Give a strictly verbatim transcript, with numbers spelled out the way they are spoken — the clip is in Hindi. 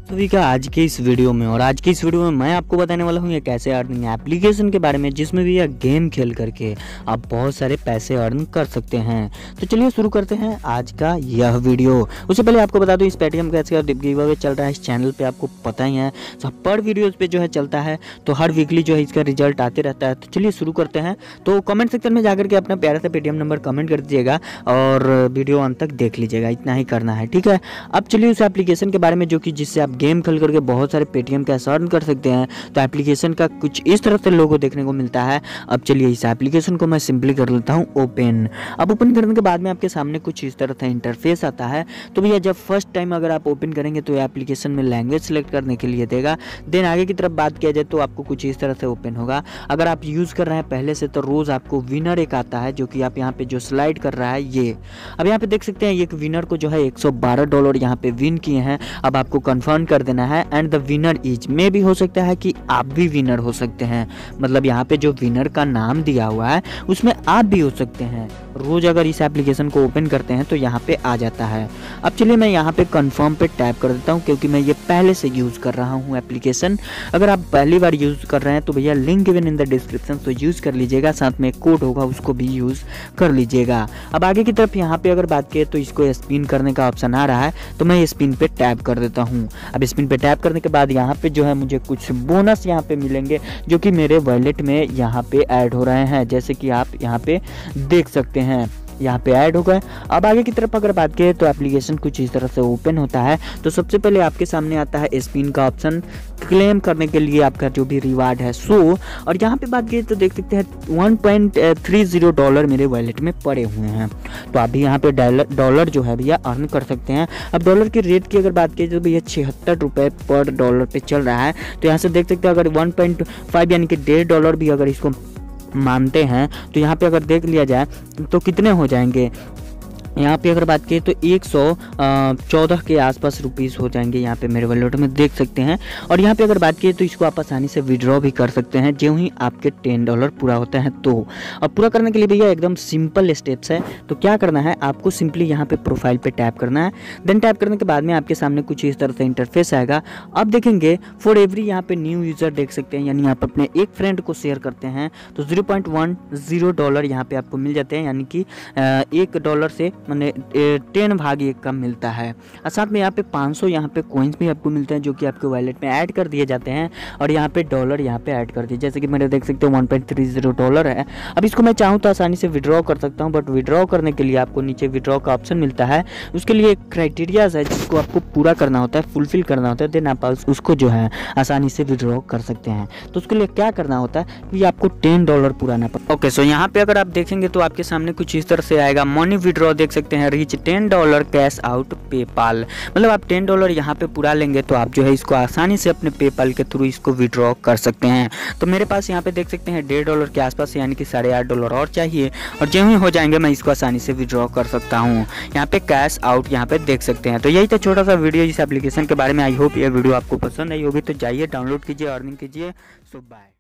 सभी का आज के इस वीडियो में और आज के इस वीडियो में मैं आपको बताने वाला हूँ एक ऐसे अर्निंग एप्लीकेशन के बारे में जिसमें भी यह गेम खेल करके आप बहुत सारे पैसे अर्न कर सकते हैं। तो चलिए शुरू करते हैं आज का यह वीडियो। उससे पहले आपको बता दूं इस पेटीएम कैश का गिव अवे चल रहा है इस चैनल पे, आपको पता ही है सब पर वीडियोज़ पे जो है चलता है, तो हर वीकली जो है इसका रिजल्ट आते रहता है। तो चलिए शुरू करते हैं। तो कमेंट सेक्शन में जाकर के अपना प्यारा सा पेटीएम नंबर कमेंट कर दीजिएगा और वीडियो अंत तक देख लीजिएगा, इतना ही करना है, ठीक है। अब चलिए उस एप्लीकेशन के बारे में जो कि जिससे आप गेम खेल करके बहुत सारे पेटीएम कैश अर्न कर सकते हैं। तो एप्लीकेशन का कुछ इस तरह से लोगो देखने को मिलता है। अब चलिए इस एप्लीकेशन को मैं सिंपली कर लेता हूँ ओपन। अब ओपन करने के बाद में आपके सामने कुछ इस तरह से इंटरफेस आता है। तो भैया जब फर्स्ट टाइम अगर आप ओपन करेंगे तो एप्लीकेशन में लैंग्वेज सेलेक्ट करने के लिए देगा। देन आगे की तरफ बात किया जाए तो आपको कुछ इस तरह से ओपन होगा। अगर आप यूज़ कर रहे हैं पहले से तो रोज़ आपको विनर एक आता है जो कि आप यहाँ पे जो स्लाइड कर रहा है ये। अब यहाँ पे देख सकते हैं एक विनर को जो है एक सौ बारह डॉलर यहाँ पे विन किए हैं। अब आपको कन्फर्म कर देना है एंड द विनर इज में भी हो सकता है कि आप भी विनर हो सकते हैं, मतलब यहाँ पे जो विनर का नाम दिया हुआ है उसमें आप भी हो सकते हैं। रोज अगर इस एप्लीकेशन को ओपन करते हैं तो यहाँ पे आ जाता है। अब चलिए मैं यहाँ पे कंफर्म पे टैप कर देता हूँ क्योंकि मैं ये पहले से यूज़ कर रहा हूँ एप्लीकेशन। अगर आप पहली बार यूज़ कर रहे हैं तो भैया link given in the description तो यूज़ कर लीजिएगा, साथ में कोड होगा उसको भी यूज़ कर लीजिएगा। अब आगे की तरफ यहाँ पे अगर बात करें तो इसको स्पिन करने का ऑप्शन आ रहा है, तो मैं स्पिन पे टैप कर देता हूँ। अब स्पिन पे टैप करने के बाद यहाँ पे जो है मुझे कुछ बोनस यहाँ पे मिलेंगे जो कि मेरे वॉलेट में यहाँ पे ऐड हो रहे हैं, जैसे कि आप यहाँ पे देख सकते हैं यहाँ पे ऐड हो गए। अब आगे की तरफ अगर बात करें तो एप्लीकेशन कुछ इस तरह से ओपन होता है। तो सबसे पहले आपके सामने आता है स्पिन का ऑप्शन, क्लेम करने के लिए आपका जो भी रिवार्ड है सो। और यहाँ पे बात करें तो देख सकते हैं one point three zero dollar मेरे वॉलेट में पड़े हुए हैं। तो आप भी यहाँ पे डॉलर जो है भैया अर्न कर सकते हैं। अब डॉलर की रेट की अगर बात करें तो भैया छिहत्तर रुपये पर डॉलर पे चल रहा है। तो यहाँ से देख सकते हैं अगर वन पॉइंट फाइव यानी कि डेढ़ डॉलर भी अगर इसको मानते हैं तो यहाँ पे अगर देख लिया जाए तो कितने हो जाएंगे। यहाँ पे अगर बात करें तो एक सौ चौदह के आसपास रुपीस हो जाएंगे यहाँ पे मेरे वॉलेट में देख सकते हैं। और यहाँ पे अगर बात करें तो इसको आप आसानी से विड्रॉ भी कर सकते हैं जो ही आपके टेन डॉलर पूरा होता है। तो अब पूरा करने के लिए भैया एकदम सिंपल स्टेप्स है। तो क्या करना है, आपको सिंपली यहाँ पे प्रोफाइल पे टैप करना है। देन टैप करने के बाद में आपके सामने कुछ इस तरह से इंटरफेस आएगा। अब देखेंगे फॉर एवरी यहाँ पे न्यू यूज़र देख सकते हैं, यानी आप अपने एक फ्रेंड को शेयर करते हैं तो zero point one zero dollar यहाँ पे आपको मिल जाते हैं, यानी कि एक डॉलर से मैंने टेन भाग एक कम मिलता है। और साथ में यहाँ पे पाँच सौ यहाँ पे कॉइन्स भी आपको मिलते हैं जो कि आपके वॉलेट में ऐड कर दिए जाते हैं। और यहाँ पे डॉलर यहाँ पे ऐड कर दिए, जैसे कि मेरे देख सकते हो one point three zero dollar है। अब इसको मैं चाहूँ तो आसानी से विड्रॉ कर सकता हूँ, बट विड्रॉ करने के लिए आपको नीचे विड्रॉ का ऑप्शन मिलता है। उसके लिए एक क्राइटेरियाज है जिसको आपको पूरा करना होता है, फुलफिल करना होता है। देन आप उसको जो है आसानी से विड्रॉ कर सकते हैं। तो उसके लिए क्या करना होता है कि आपको टेन डॉलर पुराना पड़ता है। ओके, सो यहाँ पे अगर आप देखेंगे तो आपके सामने कुछ इस तरह से आएगा, मनी विड्रॉ देख सकते हैं, reach ten dollar cash out PayPal. मतलब आप टेन डॉलर यहाँ पे पूरा लेंगे तो आप जो है इसको आसानी से अपने पेपाल के थ्रू इसको विड्रॉ कर सकते हैं। तो मेरे पास यहाँ पे देख सकते हैं डेढ़ डॉलर के आसपास, यानी कि साढ़े आठ डॉलर और चाहिए, और जो ही हो जाएंगे मैं इसको आसानी से विड्रॉ कर सकता हूँ। यहाँ पे कैश आउट यहाँ पे देख सकते हैं। तो यही था छोटा सा वीडियो इस एप्लीकेशन के बारे में। आई होप ये वीडियो आपको पसंद आई होगी। तो जाइए डाउनलोड कीजिए, अर्निंग कीजिए। So bye.